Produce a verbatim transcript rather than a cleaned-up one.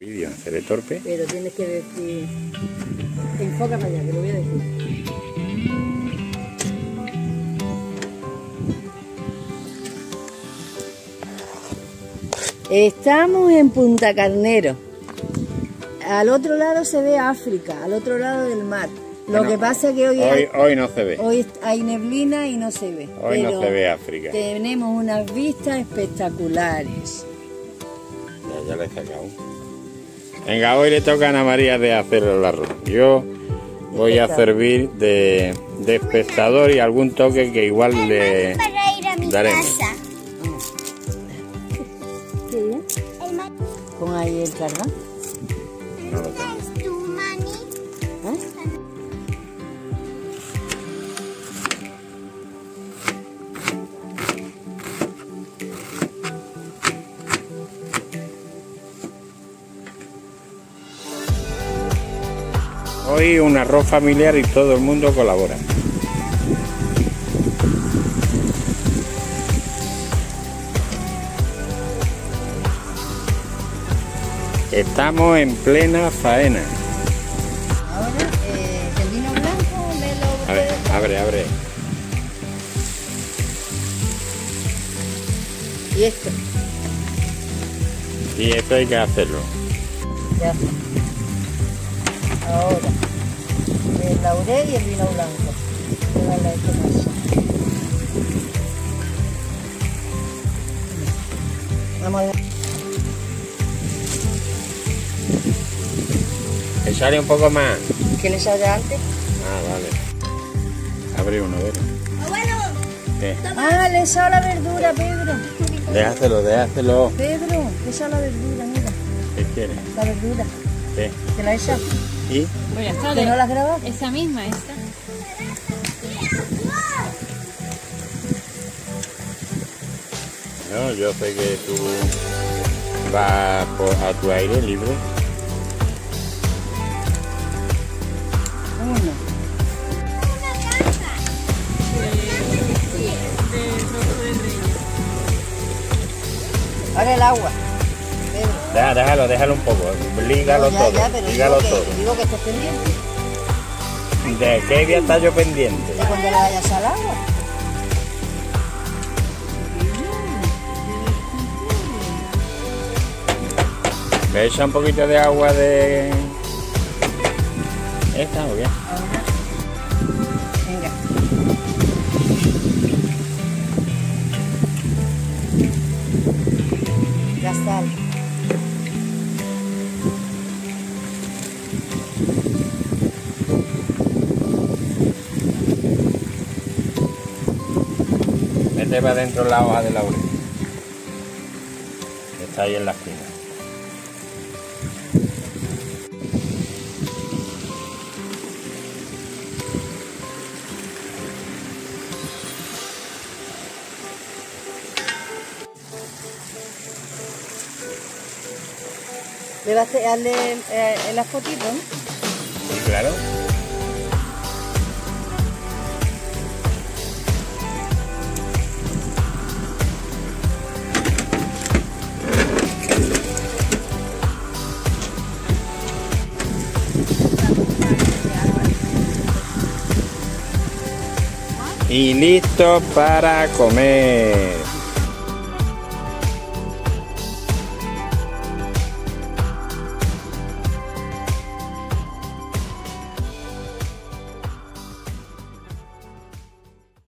Vídeo, seré torpe. Pero tienes que decir... Enfoca para allá, que lo voy a decir. Estamos en Punta Carnero. Al otro lado se ve África, al otro lado del mar. Lo Bueno, que pasa es que hoy, hoy, hay, hoy no se ve. hoy hay neblina y no se ve. Hoy pero no se ve África. tenemos unas vistas espectaculares. Ya, ya le he sacado. Venga, hoy le toca a Ana María de hacer el arroz. Yo voy a servir de, de espectador y algún toque que igual le para ir a mi daremos. casa. ¿Qué bien? Pon ahí el carbón. No lo tengo. ¿Es tu mami? ¿Eh? Hoy un arroz familiar y todo el mundo colabora. Estamos en plena faena. Ahora, eh, el vino blanco me lo... A ver, abre, abre. Y esto, Y esto hay que hacerlo. ya está. Ahora, el laurel y el vino blanco. Llévala a este caso. Vamos a ver. Echarle un poco más. ¿Qué le sale antes? Ah, vale. Abre uno, ¿ver? Abuelo, ¿Qué? Ah, le echa la verdura, Pedro. Déjaselo, déjaselo. Pedro, le echa la verdura, mira. ¿Qué quieres? La verdura. ¿Qué? ¿Te la echa? ¿Y? Pues ya está, ¿Que no la has grabado? esa misma, esa. No, yo sé que tú vas por, a tu aire libre. Uno. Ahora el agua. Pedro. Deja, déjalo, déjalo un poco. Lígalo No, ya, todo. ya, pero Lígalo digo todo. que, digo que estés pendiente ¿De qué voy a estar yo pendiente? de cuando le vayas al agua. ¿Me echa un poquito de agua de esta o qué? Ahora. Venga. Ya está. Mete para adentro la hoja de laurel. Está ahí en la esquina. Le vas a darle eh, en las fotitos, ¿no? Sí, claro. Y listo para comer.